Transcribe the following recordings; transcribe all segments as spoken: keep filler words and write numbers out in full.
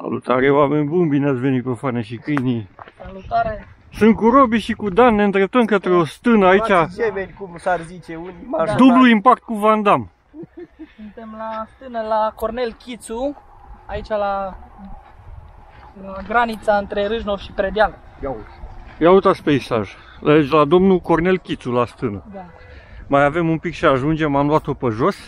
Salutare, oameni buni, bine ați venit pe Fane și Câinii. Salutare! Sunt cu Robi și cu Dan, ne îndreptăm către o stână aici. Gemeni, cum s-ar zice unii. Da. Dublu impact cu Van Damme. Suntem la stână la Cornel Chițu, aici la, la granița între Râșnov și Predeal. Ia uite. Ia uitați peisaj. Deci la domnul Cornel Chițu, la stână. Da. Mai avem un pic și ajungem, am luat-o pe jos.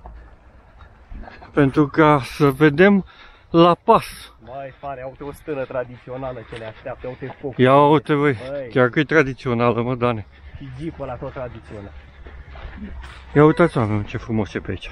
Pentru ca să vedem la pas. Mai pare, uite o stână tradițională ce ne așteaptă, uite focul. Ia uite, băi, chiar că e tradițională, mă, Dane. Și jeepul ăla tot tradițional. Ia uitați, oameni, ce frumos e pe aici.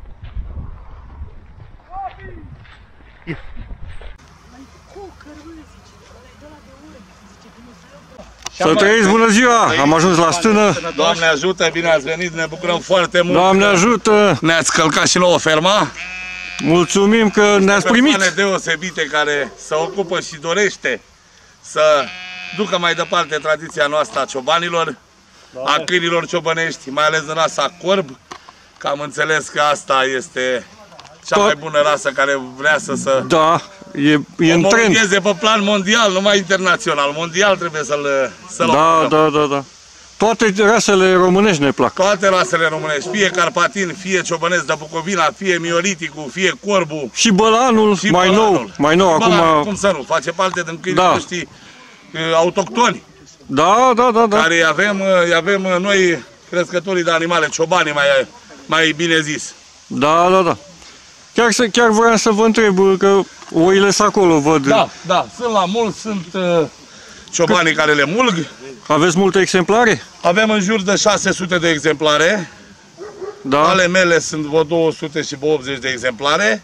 Să trăiți, bună ziua! Am ajuns la stână. Doamne ajută, bine ați venit, ne bucurăm foarte mult. Doamne ajută! Ne-ați călcat și nouă ferma. Mulțumim că ne-ați primit. Persoane deosebite care se ocupă și dorește să ducă mai departe tradiția noastră a ciobanilor, Doamne. A câinilor ciobănești, mai ales în rasa corb, că am înțeles că asta este cea mai bună rasă care vrea să se da, e, e în trend. Pe plan mondial, numai internațional. Mondial trebuie să-l să Da, da, da, da. Toate rasele românești ne plac. Toate rasele românești, fie carpatin, fie ciobănesc de Bucovina, fie mioriticul, fie corbu. Și bălanul, și mai bălanul. nou, mai nou bălanul, acum. Cum să nu, face parte din câinii da. noștri uh, autohtoni. Da, da, da, da. Care avem, uh, avem uh, noi crescătorii de animale, ciobanii mai, mai bine zis. Da, da, da. Chiar, să, chiar vreau să vă întreb, că oile sunt acolo, văd. Da, da, sunt la mult, sunt uh, ciobanii care le mulg. Aveți multe exemplare? Avem în jur de șase sute de exemplare. Da. Ale mele sunt vreo două sute și optzeci de exemplare.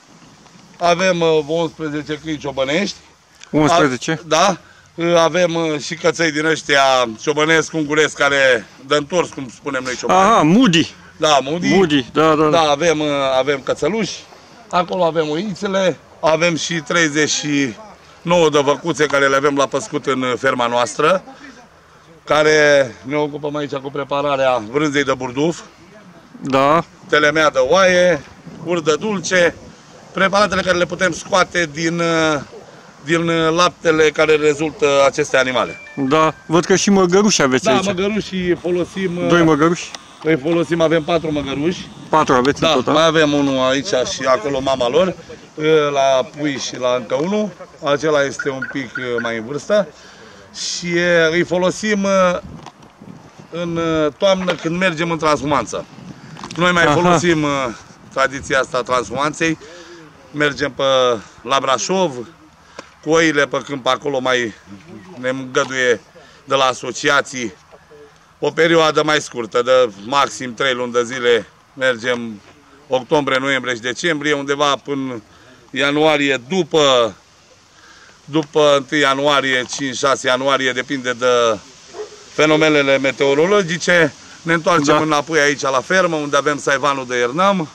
Avem uh, unsprezece câini ciobănești. unsprezece? A, da. Uh, avem uh, și căței din ăștia ciobănesc, unguresc, care de întors, cum spunem noi ciobani. Aha, Moody. Da, Moody. Moody, da, da. Da, avem, uh, avem cățăluși. Acolo avem oițele. Avem și treizeci și nouă de văcuțe care le avem la păscut în ferma noastră, care ne ocupăm aici cu prepararea vrânzei de burduf, da. telemea de oaie, urdă dulce, preparatele care le putem scoate din, din laptele care rezultă aceste animale. Da, văd că și măgăruși aveți da, aici. Da, măgăruși folosim. Doi măgăruși? Îi folosim, avem patru măgăruși. Patru aveți da, în total? Mai avem unul aici și acolo mama lor, la pui și la încă unul. Acela este un pic mai în vârstă. Și îi folosim în toamnă când mergem în transhumanță. Noi mai Aha. folosim tradiția asta a transhumanței. Mergem pe, la Brașov, cu oile pe câmp, acolo mai ne îngăduie de la asociații o perioadă mai scurtă, de maxim trei luni de zile. Mergem octombrie, noiembrie și decembrie, undeva până ianuarie, după După întâi ianuarie, cinci șase ianuarie, depinde de fenomenele meteorologice. Ne întoarcem da. înapoi aici la fermă, unde avem saivanul de iernăm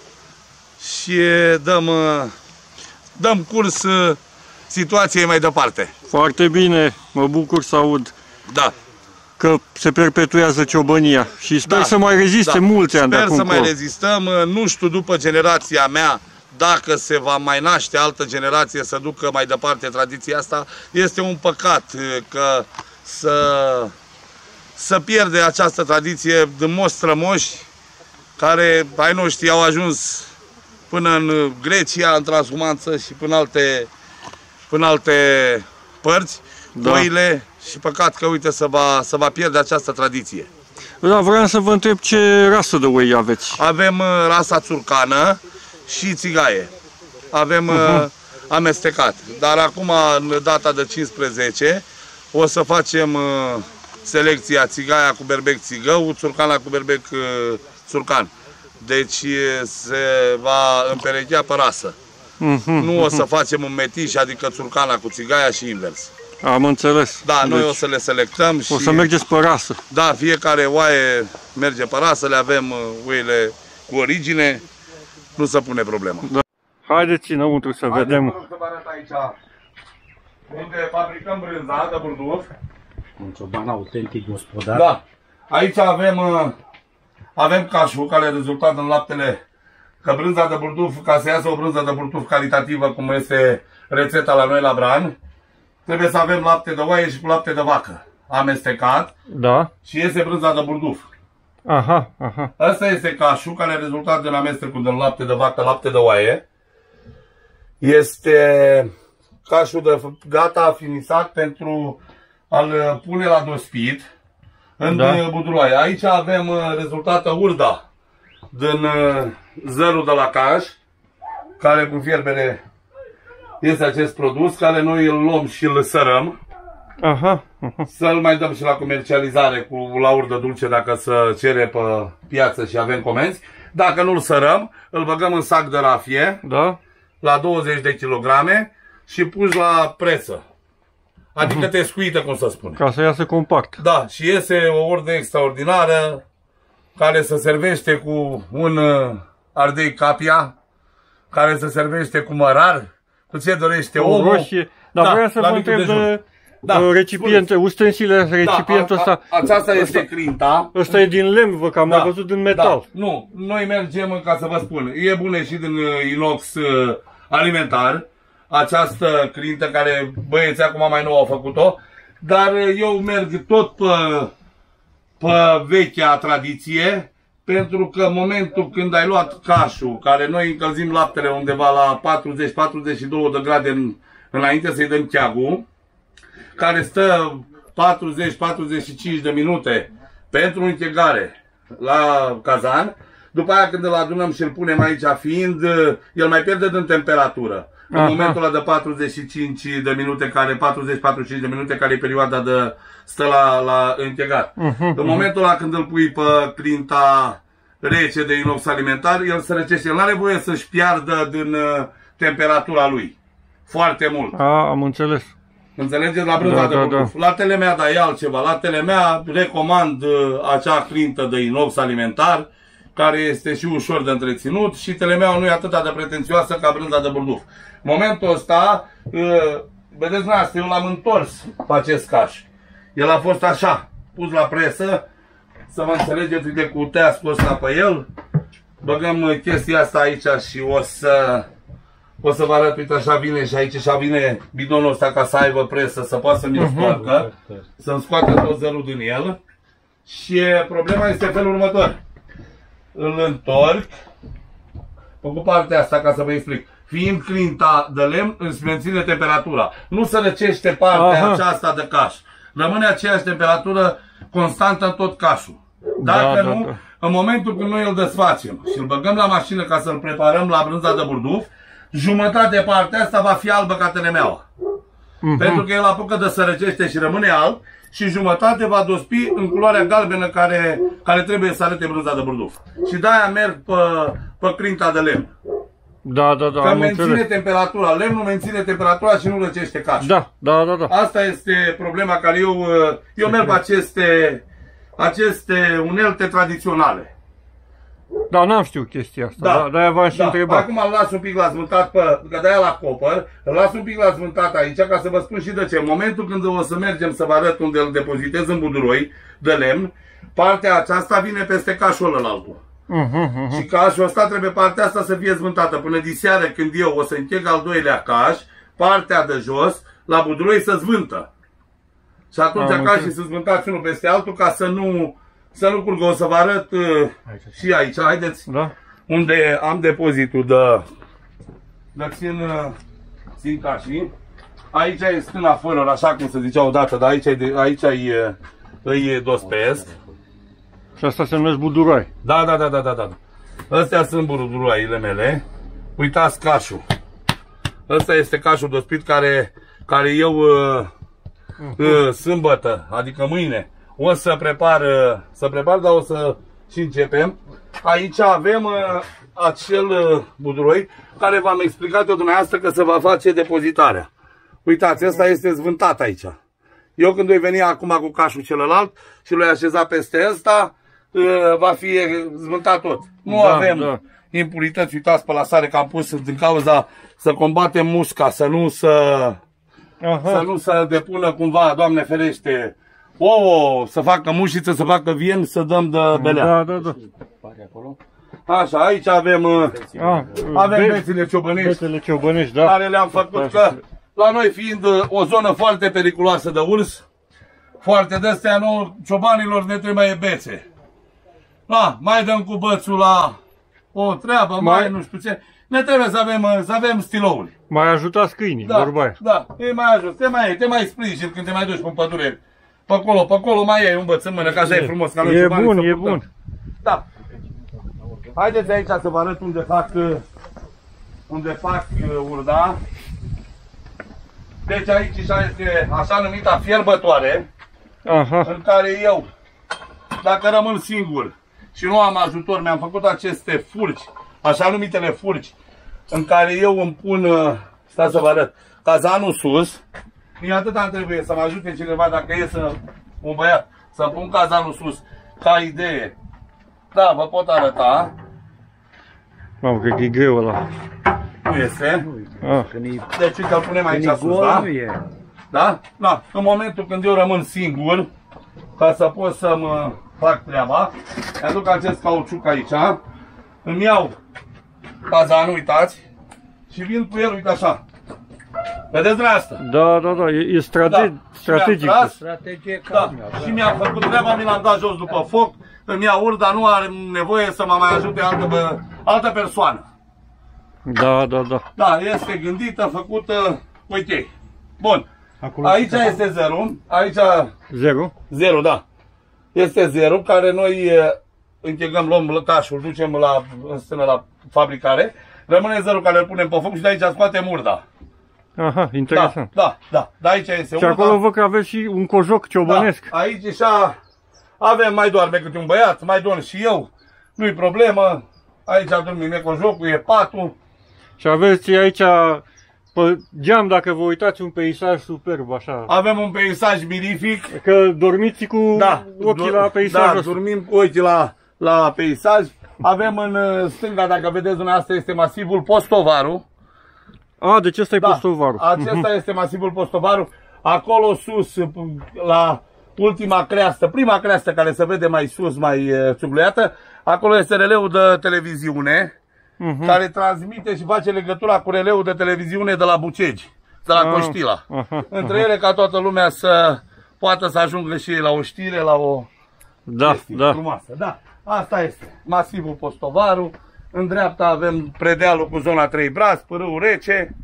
și dăm, dăm curs situației mai departe. Foarte bine, mă bucur să aud da. că se perpetuează ciobănia și sper da. să mai reziste da. mulți ani de acum. Sper să mai rezistăm, nu știu după generația mea, dacă se va mai naște altă generație să ducă mai departe tradiția asta. Este un păcat că să, să pierde această tradiție de moși strămoși care, ai noștri, au ajuns până în Grecia, în transhumanță și până alte, până alte părți, da. oile, și păcat că, uite, să va, să va pierde această tradiție. Da, vreau să vă întreb ce rasă de oi aveți. Avem rasa țurcană și țigaie. Avem uh-huh. amestecat. Dar acum, în data de cincisprezece, o să facem uh, selecția țigaia cu berbec țigău, țurcana cu berbec uh, țurcan. Deci se va împerechea pe rasă. Uh-huh. Nu o să facem un metiș, adică țurcana cu țigaia și invers. Am înțeles. Da, noi deci, o să le selectăm și... O să mergeți pe rasă. Da, fiecare oaie merge pe rasă, le avem uh, oile cu origine. Nu se pune problema. Da. Haideți înăuntru să Haideți vedem. Să vă arăt aici unde fabricăm brânza de burduf. Un cioban autentic, gospodar. Da. Aici avem, avem cașul care a rezultat în laptele că brânza de burduf, ca să iasă o brânză de burduf calitativă, cum este rețeta la noi la Bran, trebuie să avem lapte de oaie și cu lapte de vacă amestecat. Da. Și iese brânza de burduf. Aha, aha. Asta este cașul care a rezultat din amestecul din lapte de vacă, lapte de oaie. Este cașul de gata afinisat pentru a-l pune la dospit în da. buduroaie. Aici avem rezultată urda din zărul de la caș, care cu fierbere este acest produs, care noi îl luăm și îl sărăm. Aha, aha. Să-l mai dăm și la comercializare cu la urdă dulce dacă se cere pe piață și avem comenzi. Dacă nu-l sărăm, îl băgăm în sac de rafie, da. La douăzeci de kilograme și puși la presă. Adică te scuită, cum să spun. Ca să iasă compact. Da, și iese o urdă extraordinară care se servește cu un ardei capia, care se servește cu mărar, cu ce dorește omul. Roșie. Dar da, vreau să vă întreb de da, recipiente, ustensile, recipientul ăsta. Da, aceasta este crinta. Ăsta e din lemn, vă, că am da, mai văzut din metal. Da, nu, noi mergem, ca să vă spun, e bună și din inox alimentar, această crintă care băieții acum mai nou au făcut-o, dar eu merg tot pe, pe vechea tradiție, pentru că în momentul când ai luat cașul, care noi încălzim laptele undeva la patruzeci patruzeci și două de grade în, înainte să-i dăm cheagul, care stă patruzeci patruzeci și cinci de minute pentru închegare la cazan, după aia când îl adunăm și îl punem aici fiind, el mai pierde din temperatură. Aha. În momentul ăla de patruzeci și cinci de minute, care patruzeci patruzeci și cinci de minute, care e perioada de stă la, la închegat. Uh-huh. În momentul ăla când îl pui pe crinta rece de inox alimentar, el se răcește. El nu are voie să-și piardă din uh, temperatura lui. Foarte mult. A, am înțeles. Înțelegeți? La brânza da, de burduf. Da, da. La telemea, da, e altceva. La telemea recomand uh, acea crintă de inox alimentar, care este și ușor de întreținut și telemeaua nu e atât de pretențioasă ca brânza de burduf. În momentul ăsta, uh, vedeți noastră, eu l-am întors pe acest caș. El a fost așa, pus la presă, să vă înțelegeți, uite, cu teascul ăsta pe el. Băgăm chestia asta aici și o să... O să vă arăt, uite, așa vine și aici, așa vine bidonul ăsta ca să aibă presă, să poată să-mi scoarcă, să-mi scoată tot zărul din el. Și problema este felul următor. Îl întorc, cu partea asta ca să vă explic. Fiind crinta de lemn, îți menține temperatura. Nu se răcește partea Aha. aceasta de caș. Rămâne aceeași temperatură constantă în tot cașul. Dacă da, nu, da, da. în momentul când noi îl desfacem și îl băgăm la mașină ca să-l preparăm la brânza de burduf, jumătate de partea asta va fi albă ca telemeaua. Uh-huh. Pentru că el apucă de se răcește și rămâne alb și jumătate va dospi în culoarea galbenă care, care trebuie să arate brânza de burduf. Și de-aia merg pe, pe crinta de lemn. Da, da, da. Că menține înțeles. temperatura, lemnul menține temperatura și nu răcește cașul. Da, da, da, da. Asta este problema care eu, eu merg pe aceste, aceste unelte tradiționale. Da, n-am știut chestia asta, da, de-aia v-am și da. întrebat. Acum îl las un pic la zvântat, pe, că de-aia la copăr, îl las un pic la zvântat aici, ca să vă spun și de ce. În momentul când o să mergem să vă arăt unde îl depozitez în buduroi de lemn, partea aceasta vine peste cașul ălaltul. Uh-huh, uh-huh. Și cașul ăsta trebuie partea asta să fie zvântată. Până diseară, când eu o să încheg al doilea caș, partea de jos, la buduroi se zvântă. Și atunci cașii se zvântați unul peste altul ca să nu... Să nu curgă, o să vă arăt uh, și aici, haideți, da. Unde am depozitul de, de țin, uh, țin cașii. Aici e stâna fără, așa cum se zicea odată, dar aici, de, aici îi, îi dospesc. Și asta se numesc buduroi. Da, da, da, da, da, da. Astea sunt buduroaiele mele. Uitați cașul. Ăsta este cașul dospit care, care eu uh, uh, sâmbătă, adică mâine, o să prepar, să prepar, dar o să și începem. Aici avem uh, acel uh, buduroi care v-am explicat eu dumneavoastră că se va face depozitarea. Uitați, ăsta este zvântat aici. Eu când voi veni acum cu cașul celălalt și l-voi așeza peste ăsta, uh, va fi zvântat tot. Nu da, avem da. impurități, uitați pe la sare că am pus din cauza să combatem musca, să nu să, Aha. să nu să depună cumva, Doamne ferește, ouă, să facă mușiță, să facă vien, să dăm de belea. Da, da, da. Așa, aici avem, uh, Ah, avem be- bețile ciobănești, Bețele ciobănești, da. care le-am făcut că, la noi fiind uh, o zonă foarte periculoasă de urs, foarte de-astea nouă, ciobanilor ne trebuie bețe. Da, mai dăm cu bățul la o treabă, mai, mai nu știu ce. Ne trebuie să avem, uh, să avem stilouri. Mai ajutați câinii, Da, vorba aia. da, te mai ajut, te mai, te mai sprijin când te mai duci pe pădure. Pe acolo, pe acolo mai ai un băț în mână, ca așa e frumos. Ca noi E ciobanii bun, să e purtăm. bun. Da. Haideți aici să vă arăt unde fac, uh, unde fac uh, urda. Deci aici este așa numita fierbătoare, Aha, în care eu, dacă rămân singur și nu am ajutor, mi-am făcut aceste furci, așa numitele furci, în care eu îmi pun, uh, stați să vă arăt, cazanul sus. Mie atât am trebuie să mă ajute cineva, dacă e să, un băiat, să pun cazanul sus, ca idee. Da, vă pot arăta. mamă, cred că e greu ăla. Nu este. Ah. Deci uite, îl punem aici sus, da? Da? Da. În momentul când eu rămân singur, ca să pot să mă fac treaba, mi-aduc acest cauciuc aici, îmi iau cazanul, uitați, și vin cu el, uite așa. Vedeți dumneavoastră? Da, da, da, e, e strate Da. strategic. Mi-am tras, Strategie da. Și mi-am făcut treaba, mi l-am dat jos după foc, îmi iau urda, nu are nevoie să mă mai ajute altă, bă, altă persoană. Da, da, da. Da, este gândită, făcută, uite. Bun. Acolo aici este zero, aici Zero? zero, da. Este zero, care noi eh, închegăm, luăm lăcașul, ducem la, în stână la fabricare. Rămâne zero care îl punem pe foc și de aici scoatem urda. Aha, Da, interesant. da, da. De aici este Și urda. acolo văd că aveți și un cojoc ciobănesc. Da, aici așa avem, mai doarme câte un băiat, mai dorm și eu. Nu-i problemă. Aici dormim, e cojocul, e patul. Și aveți aici pe geam, dacă vă uitați, un peisaj superb, așa. Avem un peisaj mirific. Că dormiți cu Da, ochii dur- la peisajul da, ăsta. dormim cu ochii la, la peisaj. Avem în uh, stânga, dacă vedeți dumneavoastră, este masivul Postovaru. A, deci ăsta e Da, postovarul. acesta este masivul Postovaru. Acolo sus, la ultima creastă, prima creastă care se vede mai sus, mai uh, țugluiată, acolo este releul de televiziune, Mhm. care transmite și face legătura cu releul de televiziune de la Bucegi, de la Ah, Coștila. aha, Între ele, ca toată lumea să poată să ajungă și ei la o știre, la o Da, chestie da. frumoasă. Da, asta este masivul Postovaru. În dreapta avem predealul cu zona trei Brazi, Pârâul Rece.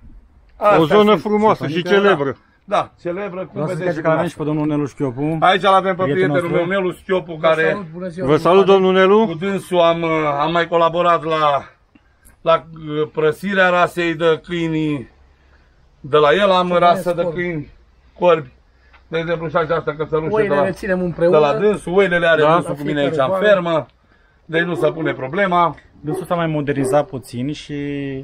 O Astea zonă sunt- frumoasă și celebră. Da, celebră, cum Vreau să vedeți zice și că avem și dumneavoastră. pe domnul Nelu Șchiopu. Aici îl avem pe prietenul prietenul meu, nostru. Nelu Schiopu, care Bună ziua, Vă salut, domnul Nelu. cu dânsul am, am mai colaborat la, la prăsirea rasei de câini. De la el am rasă de câini corbi. De exemplu și această cățălușă de Oile la, le ținem de împreună. la dânsul. Oile le are Da. dânsul cu mine aici în Fiecare fermă. Deci nu se pune problema. Dânsul s-a mai modernizat puțin și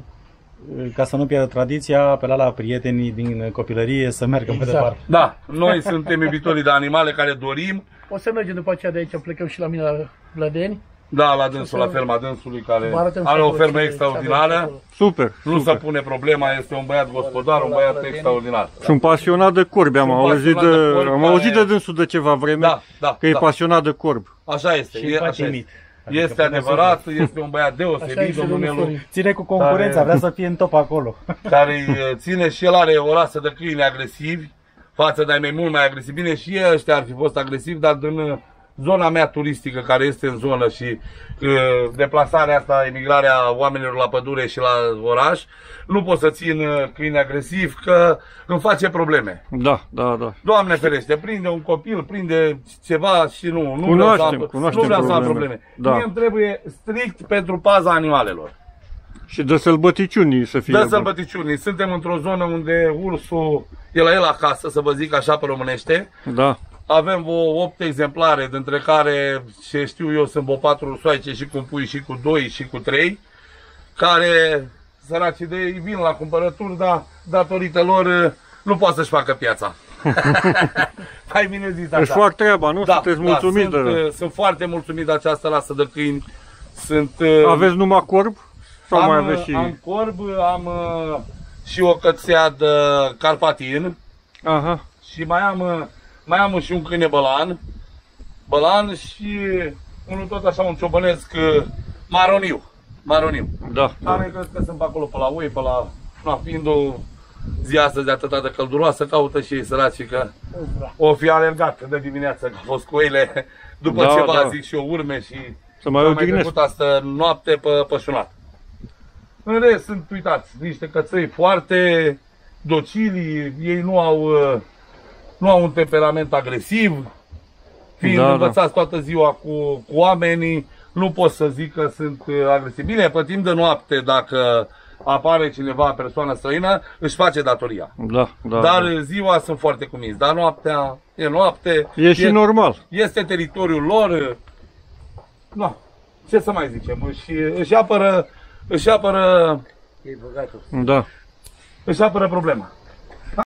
ca să nu pierdă tradiția, apela la prietenii din copilărie să meargă Exact. mai departe. Da, noi suntem iubitorii de animale care dorim. O să mergem după aceea de aici, plecăm și la mine la Vlădeni. Da, la dânsul, la ferma dânsului, care Vă arătăm are o acolo fermă ce- extraordinară. ce aveți acolo. Super, Nu se super. pune problema, este un băiat gospodar, un băiat extraordinar. Sunt pasionat de corbi, am Sunt auzit pasionat de de, corbi am care- auzit de dânsul de ceva vreme, Da, da, că e da. pasionat de corb. Așa este, Și e, așa patimit. este. Adică Este putem adevărat, este un băiat Așa deosebit, este domnul domnul Nelu, Florin. Ține cu concurența, Care- vrea să fie în top acolo. care îi ține și el are o rasă de câini agresivi, față de ai mei mult mai agresivi. Bine, și ei ăștia ar fi fost agresivi, dar în zona mea turistică, care este în zonă și uh, deplasarea asta, emigrarea oamenilor la pădure și la oraș, nu pot să țin uh, câini agresivi, că îmi face probleme. Da, da, da. Doamne ferește, prinde un copil, prinde ceva și nu, nu vreau Cunoaștem, să am, cunoaștem nu vreau să am probleme. probleme. Da. Mie îmi trebuie strict pentru paza animalelor. Și de sălbăticiuni să fie Dă bun. sălbăticiuni. Suntem într-o zonă unde ursul e la el acasă, să vă zic așa pe românește. Da. Avem vreo opt exemplare, dintre care, ce știu eu, sunt vreo patru ursoaice și cu pui și cu doi și cu trei, care, săracii de ei, vin la cumpărături, dar datorită lor nu poate să-și facă piața. Hai bine zis Își așa. fac treaba, nu? Sunteți mulțumiți sunt, de... uh, sunt foarte mulțumit de această rasă de câini. Sunt, uh, Aveți numai corb? Sau am, mai aveți și... am corb, am uh, și o cățea de carpatin Aha. și mai am, uh, mai am și un câine bălan. Bălan și unul tot așa, un ciobănesc uh, maroniu. Maroniu. Da. Care cred că sunt pe acolo, pe la oi, pe la... Na, fiind o zi astăzi atât de călduroasă, caută și ei săracii că o fi alergat de dimineață, că au fost cu ele, după Da, ceva, da. zic și eu, urme și Să mai am mai odihnesc. trecut astă noapte pe pășunat. În rest sunt, uitați, niște căței foarte docili, ei nu au, uh, nu au un temperament agresiv, fiind Da, da. învățați toată ziua cu, cu oamenii, nu pot să zic că sunt uh, agresivi. Bine, pe timp de noapte, dacă apare cineva, persoană străină, își face datoria. Da, da. Dar da. ziua sunt foarte cuminți, dar noaptea e noapte. E și normal. Este teritoriul lor. Nu, ce să mai zicem, își, își apără, își apără, Da. își apără problema.